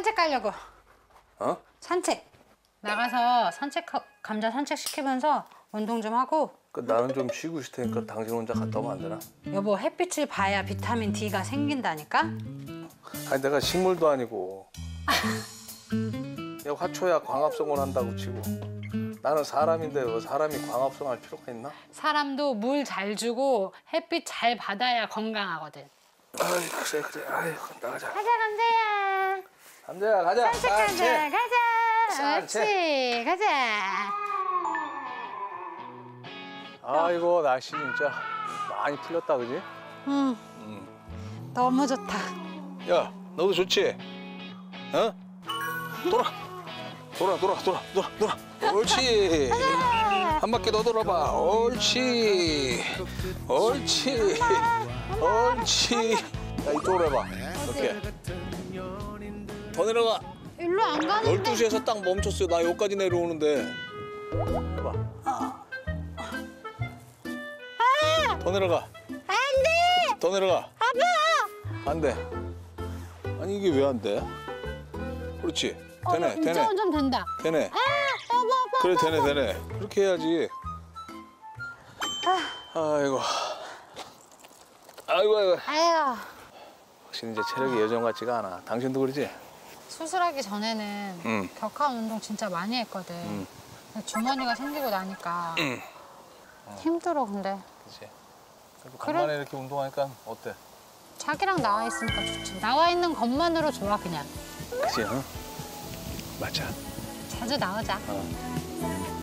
산책 가려고. 어? 산책. 나가서 감자 산책 시키면서 운동 좀 하고. 나는 좀 쉬고 있을 테니까 당신 혼자 갔다 오면 안 되나? 여보, 햇빛을 봐야 비타민 D가 생긴다니까? 아니 내가 식물도 아니고 야, 화초야 광합성을 한다고 치고 나는 사람인데 왜 사람이 광합성할 필요가 있나? 사람도 물 잘 주고 햇빛 잘 받아야 건강하거든. 아이 그래 아이 나가자. 가자, 감자야. 감자야 가자. 산책 가자, 가자. 산책. 옳지, 가자. 아이고 날씨 진짜 많이 풀렸다 그지? 너무 좋다. 야 너도 좋지? 어? 돌아. 옳지. 한 바퀴 더 돌아봐. 옳지. 야 이쪽으로 해봐. 이렇게. 더 내려가. 일로 안 가는데. 12시에서 딱 멈췄어요. 나 여기까지 내려오는데. 해봐. 더 내려가. 안 돼! 더 내려가. 아파! 안 돼. 아니 이게 왜 안 돼? 그렇지. 되네. 이제 좀 된다. 되네. 아파. 그래 되네. 그렇게 해야지. 아이고. 아유. 확실히 이제 체력이 예전 같지가 않아. 당신도 그러지? 수술하기 전에는 격한 운동 진짜 많이 했거든. 근데 주머니가 생기고 나니까 힘들어, 근데. 그렇지. 간만에 이렇게 운동하니까 어때? 자기랑 나와 있으니까 좋지. 나와 있는 것만으로 좋아, 그냥. 그치, 응? 맞아. 자주 나오자.